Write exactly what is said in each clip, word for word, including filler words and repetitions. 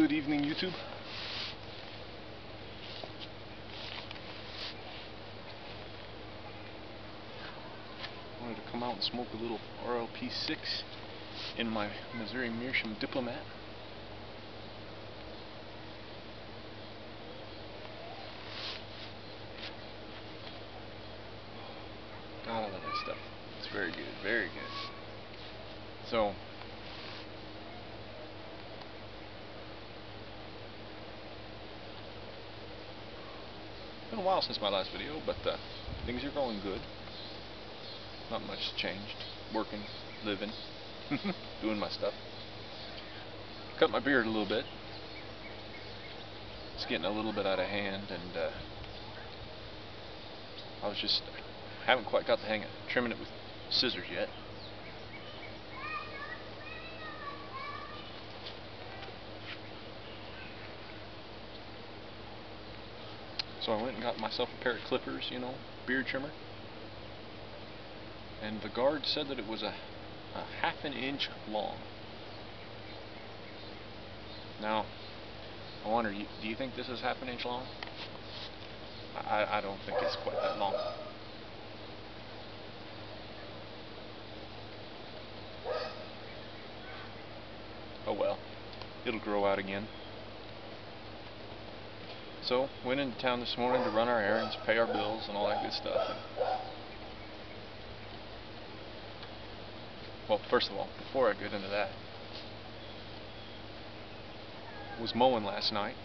Good evening, YouTube. Wanted to come out and smoke a little R L P six in my Missouri Meerschaum Diplomat. I love that stuff. It's very good, very good. So, it's been a while since my last video, but uh, things are going good. Not much changed. Working, living, doing my stuff. Cut my beard a little bit. It's getting a little bit out of hand, and uh, I was just haven't quite got the hang of trimming it with scissors yet. So I went and got myself a pair of clippers, you know, beard trimmer. And the guard said that it was a, a half an inch long. Now, I wonder, do you think this is half an inch long? I, I don't think it's quite that long. Oh well, it'll grow out again. So, went into town this morning to run our errands, pay our bills, and all that good stuff. And, well, first of all, before I get into that, was mowing last night.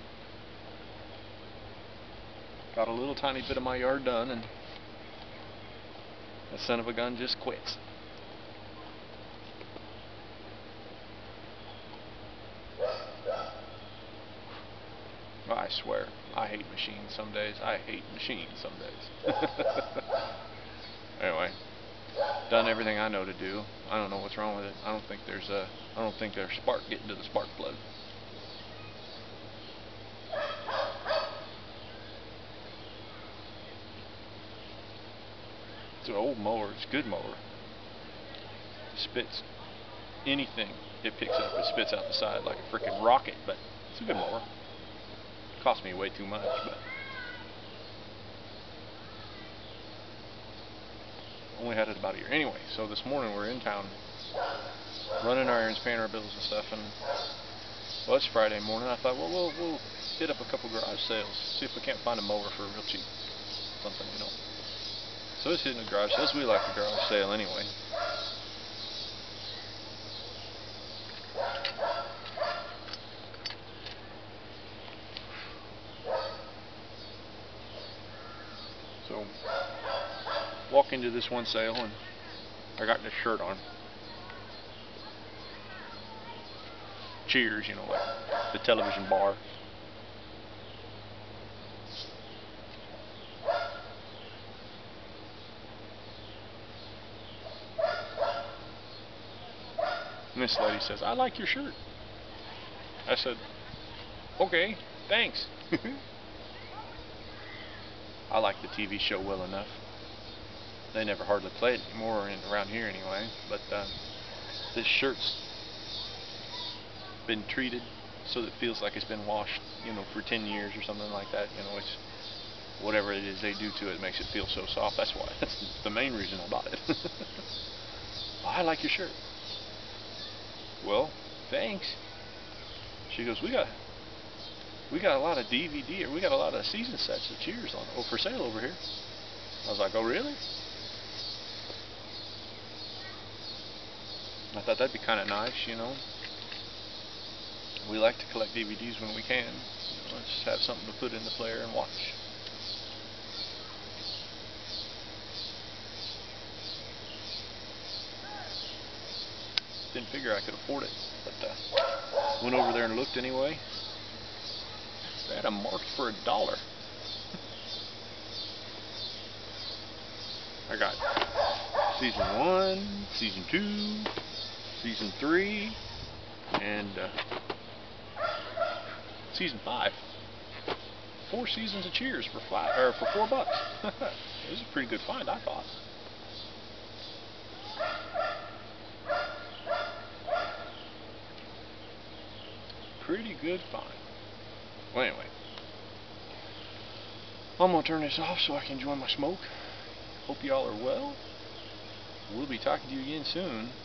Got a little tiny bit of my yard done, and the son of a gun just quits. I swear, I hate machines some days. I hate machines some days. Anyway, done everything I know to do. I don't know what's wrong with it. I don't think there's a. I don't think there's spark getting to the spark plug. It's an old mower. It's a good mower. It spits anything it picks up. It spits out the side like a freaking rocket. But it's a good mower. Cost me way too much, but only had it about a year. Anyway, so this morning we're in town running our errands, paying our bills and stuff, and well, it's Friday morning. I thought, well, we'll we'll hit up a couple garage sales, see if we can't find a mower for real cheap, something, you know. So it's hitting the garage sales. We like the garage sale anyway. So, walk into this one sale and I got this shirt on. Cheers, you know, like the television bar. And this lady says, "I like your shirt." I said, "Okay, thanks." I like the T V show well enough. They never hardly play it anymore in, around here anyway. But uh, this shirt's been treated so that it feels like it's been washed, you know, for ten years or something like that. You know, it's whatever it is they do to it makes it feel so soft. That's why. That's the main reason I bought it. Well, I like your shirt. Well, thanks. She goes, we got we got a lot of D V D, or we got a lot of season sets of Cheers on oh, for sale over here. I was like, oh really? I thought that'd be kind of nice, you know. We like to collect D V Ds when we can. You know, just have something to put in the player and watch. Didn't figure I could afford it, but uh, went over there and looked anyway. They had them marked for a dollar. I got season one, season two, season three, and uh, season five. Four seasons of Cheers for five, or for four bucks. It was a pretty good find, I thought. pretty good find. Well, anyway, I'm gonna turn this off so I can enjoy my smoke. Hope y'all are well. We'll be talking to you again soon.